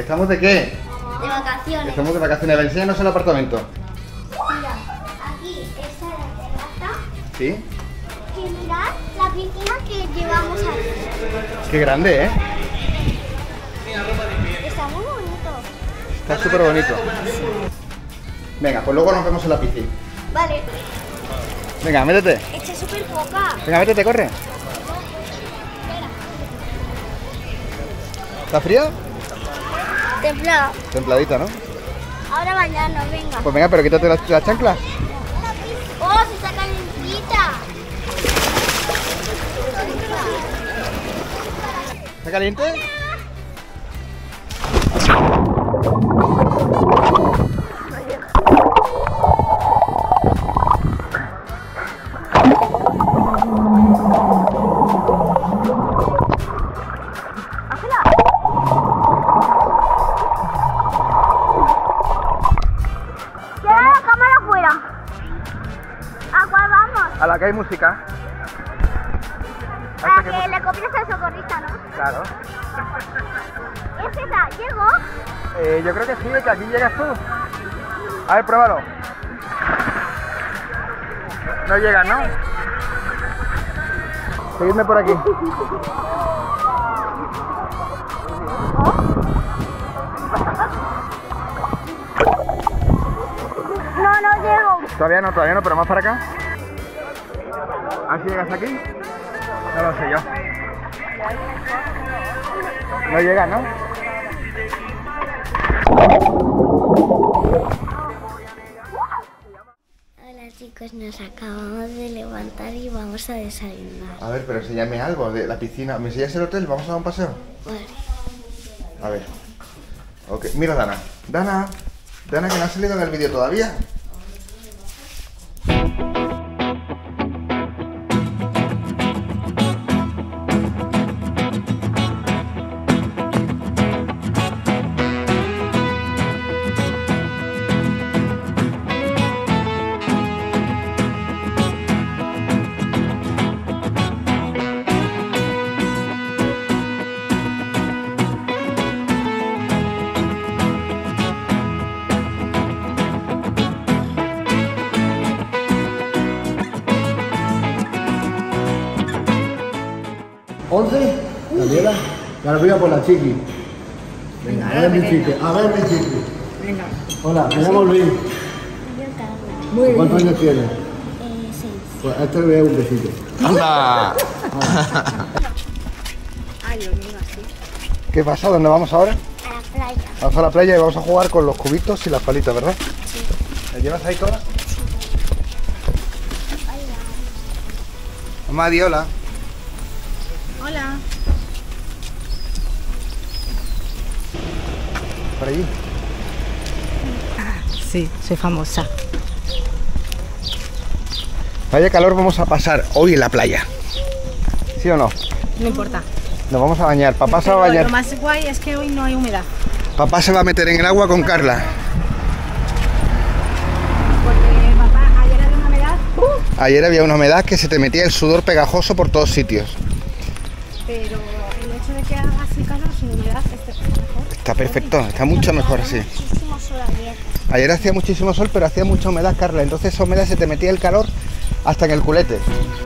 ¿Estamos de qué? De vacaciones. Estamos de vacaciones. Enséñanos el apartamento. Mira, aquí está la terraza. ¿Sí? Y mirad la piscina que llevamos aquí. Qué grande, ¿eh? Está muy bonito. Está súper bonito. Venga, pues luego nos vemos en la piscina. Vale. Venga, métete. Echa súper poca. Venga, métete, corre. Espera. ¿Está fría? Templado. Templadita, ¿no? Ahora bañarnos, venga. Pues venga, pero quítate las chanclas. ¡Oh, se está calentita! ¿Está caliente? ¡Lleva la cámara afuera! ¿A cuál vamos? A la que hay música. Para que le copies al socorrista, ¿no? Claro. ¿Es esa? ¿Llegó? Yo creo que sí, que aquí llegas tú. A ver, pruébalo. No llegas, ¿no? Seguidme por aquí. No llego. Todavía no, pero más para acá. A ver si llegas aquí. No lo sé yo. No llegas, ¿no? Hola chicos, nos acabamos de levantar y vamos a desayunar. A ver, pero enséñame algo de la piscina. ¿Me enseñas el hotel? ¿Vamos a dar un paseo? Vale. A ver. Ok, mira Dana. Dana, que no ha salido en el vídeo todavía. ¿11? Daniela, que ahora voy a por la chiqui. Venga, a ver mi chiqui. Venga. Hola, me llamo Luis. Yo Carla. Muy ¿Cuántos bien. años tienes? 6. Pues a este le voy a dar un besito. ¡Anda! Ay, Dios mío, así. ¿Qué pasa? ¿Dónde vamos ahora? A la playa. Vamos a la playa y vamos a jugar con los cubitos y las palitas, ¿verdad? Sí. ¿Me llevas ahí todas? Mamá, di hola. Hola. Por allí. Sí, soy famosa. Vaya calor vamos a pasar hoy en la playa. ¿Sí o no? No importa. Nos vamos a bañar. Papá se va a Pero bañar. lo más guay es que hoy no hay humedad. Papá se va a meter en el agua con Carla. Porque papá, ayer había una humedad. Ayer había una humedad que se te metía el sudor pegajoso por todos sitios. Pero el hecho de que haga así calor sin humedad es mejor. Está perfecto, está mucho mejor así. Muchísimo sol ayer. Ayer hacía muchísimo sol, pero hacía mucha humedad, Carla. Entonces esa humedad se te metía el calor hasta en el culete.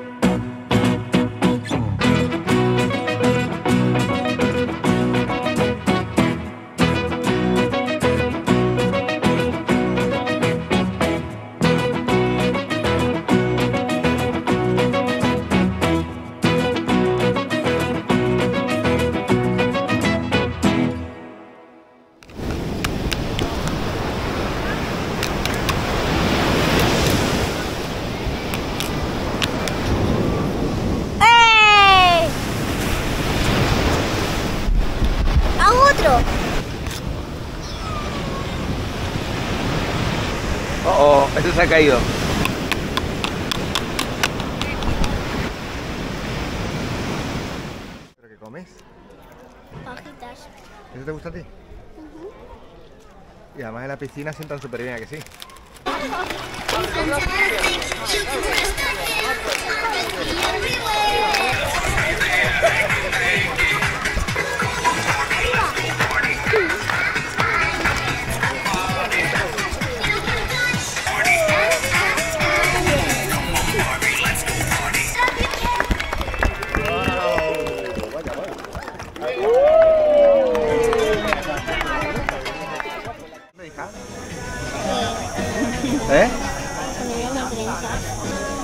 Oh, ese se ha caído. ¿Pero qué comes? Hojitas. ¿Eso te gusta a ti? Y además en la piscina sientan súper bien, ¿a que sí?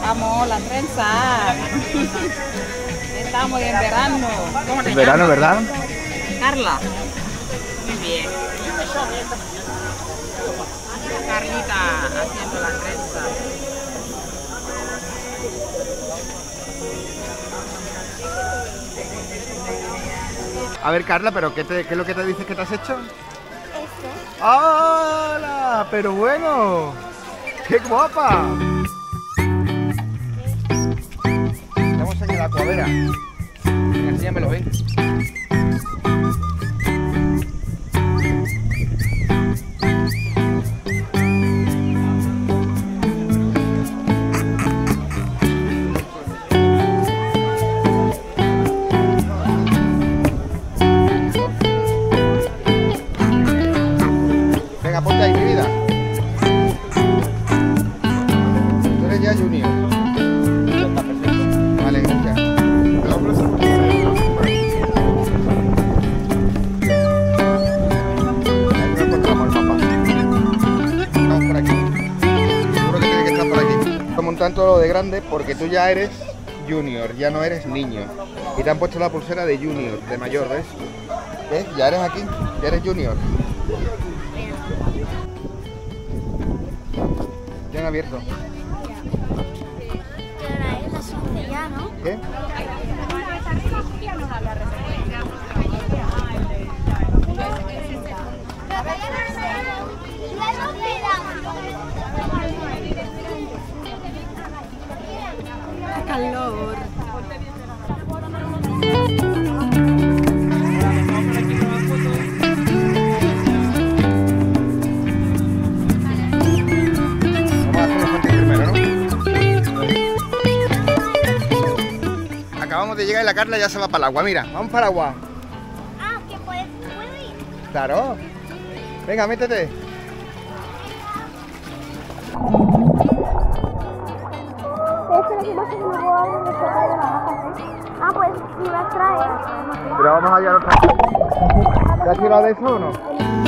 Vamos, la trenza. Estamos en verano. ¿Cómo te En verano, llamas? ¿verdad? Carla. Muy bien. Carlita haciendo la trenza. A ver, Carla, pero ¿qué es lo que te dices que te has hecho? Esto. ¡Hola! ¡Pero bueno! ¡Qué guapa! Estamos en el Aquavera. Venga, enséñamelo, ven. Venga, ponte ahí, mi vida. Tú eres ya junior. Está perfecto. Vale, gracias. Ahí no encontramos el mapa. Vamos por aquí. Seguro que tiene que estar por aquí. Como un tanto lo de grande porque tú ya eres junior, ya no eres niño. Y te han puesto la pulsera de junior, de mayor, ¿ves? ¿Ves? Ya eres aquí, ya eres junior. Ya han abierto. ¿Qué hora es? Las 11 ya, ¿no? ¿Qué? ¡Qué calor! Vamos a hacer los fuentes primero, ¿no? Acabamos de llegar y la Carla ya se va para el agua. Mira, vamos para el agua. Ah, que puedo ir. Claro. Venga, métete. Ah, pues si las traes. Pero vamos a llevar otra. ¿Te has tirado de eso o no?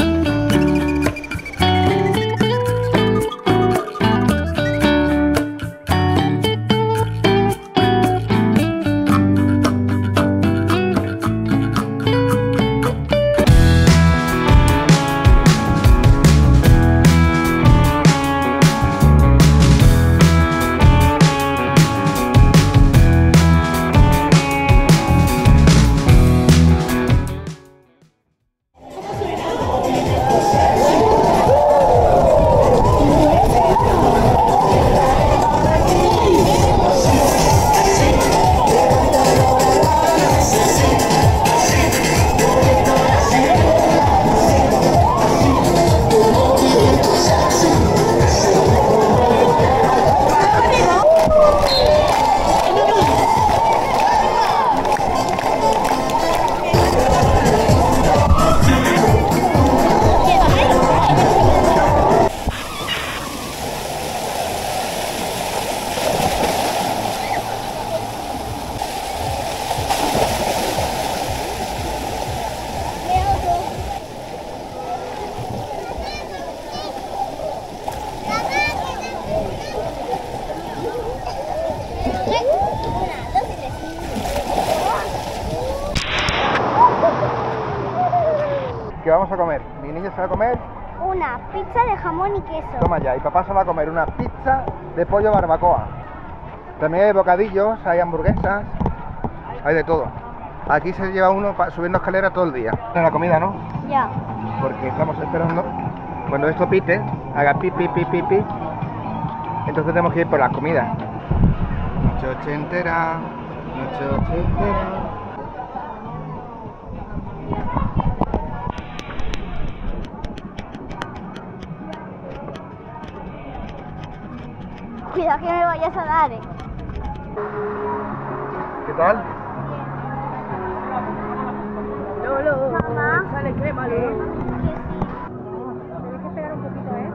¿Qué vamos a comer? Mi niña se va a comer. Una pizza de jamón y queso. Toma ya. Y papá se va a comer una pizza de pollo barbacoa. También hay bocadillos, hay hamburguesas, hay de todo. Aquí se lleva uno subiendo escaleras todo el día. En la comida, ¿no? Ya. Porque estamos esperando cuando esto pite, haga pi pi pi pi pi. Entonces tenemos que ir por la comida. Noche ochentera, noche ochentera. Cuidado que me vayas a dar, ¿Qué tal? Mamá. Sale crema, Que sí. Tienes que pegar un poquito, ¿eh?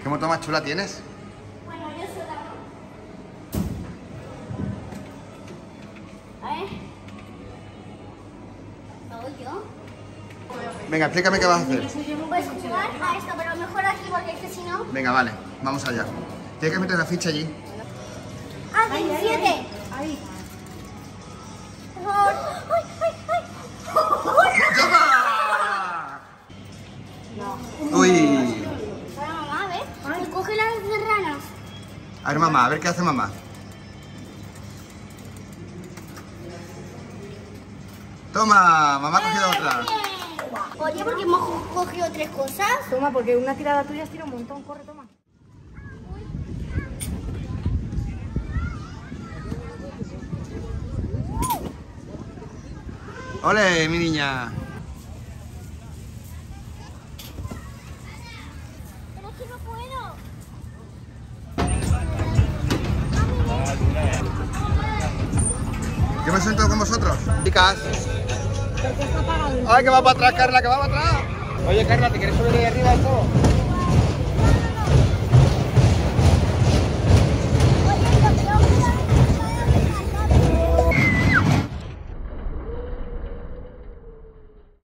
¿Qué moto más chula tienes? Bueno, yo sola. A ver. ¿Lo hago yo? Venga, explícame qué vas a hacer. Pues jugar a esto, pero mejor aquí porque es que si no... Venga, vale, vamos allá. Tienes que meter la ficha allí. ¡Ah, 17! Ahí. ¡Ay, ay, ay! ¡Toma! No. Uy. Ahora mamá, a ver. Ay, coge las ranas. A ver, mamá, a ver qué hace mamá. Toma, mamá ha cogido otra. Oye, porque hemos cogido 3 cosas. Toma, porque una tirada tuya tira un montón. Corre, toma. ¡Ole, mi niña! Pero es que no puedo. Yo me siento con vosotros. Chicas. Porque está apagado. ¡Ay, que va para atrás, Carla, que va para atrás! Oye, Carla, ¿te quieres subir de ahí arriba del todo?